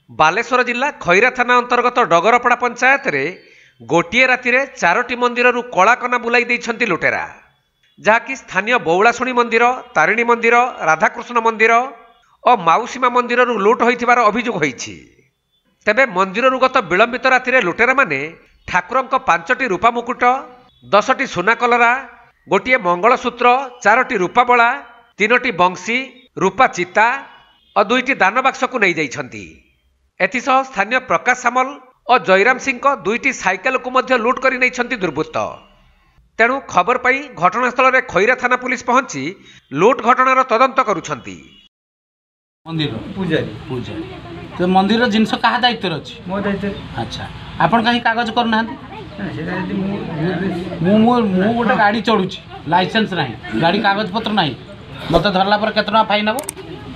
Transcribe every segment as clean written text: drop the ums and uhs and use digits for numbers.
बालेश्वर जिला खैरा थाना अंतर्गत डगरपड़ा पंचायत रे गोटे राति 4टी मंदिर कलाकना बुलाई देइछंती लुटेरा, जहाँकि स्थानीय बौलाशुणी मंदिर, तारिणी मंदिर, राधाकृष्ण मंदिर और माउसीमा मंदिर लुट होइथिबार अभियोग होइछि। तेबे मंदिर गत विलंबित राति लुटेरा माने ठाकुरंक 5टी रूपा मुकुट, 10टी सुना कलरा, गोटे मंगलसूत्र, 4टी रूपा बला, 3टी बंशी, रूपा चिता और 2टी दान बाक्स को नहीं जाइछंती। एथिसह स्थानीय प्रकाश सामल और जयराम सिंह 2टी साइकेल को मध्य लुट कर नहीं दुर्बृत्त। तेणु खबर पाई घटनास्थल में खैरा थाना पुलिस पहुंची लुट घटनार तदंत करुछंती। मंदिर पूजारी पूजारी तो मंदिर जिनस कहा दायित्व अछि? मो दायित्व। अच्छा, आपण कहीं कागज करना मु गोटे गाड़ी चढ़ुची, लाइसेंस नहीं, गाड़ी कागज पत्र नहीं, मत धरला पर केतना टका फाइन हबो?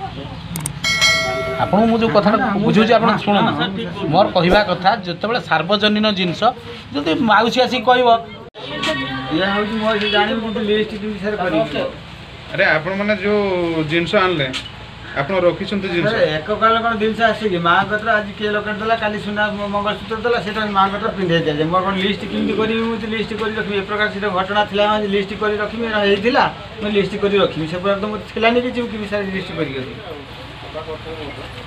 आपन मु जो कथा बुझुची आपन सुन, मोर कहवा कथा जतबेले सार्वजनिक जिनस जदि माउसी आसी कहबो या होची मोर से जानि गुड लिस्ट दि सर करी। अरे आपण माने जो जिनस आनले आपण रखी छंते जिनस एक काल कोन जिनस आसी कि मां कत्र आज के लोकन दला काली सुना मंगलसूत्र दला सेटा मां कत्र पिंधे दे मोर कोन लिस्ट किंदी करी मु लिस्ट करी रखी। ए प्रकार से घटना थिला लिस्ट करी रखी मे हेइथिला मैं लिस्ट करी रखी से पर तो थिला नै कि जो कि लिस्ट करी रखी।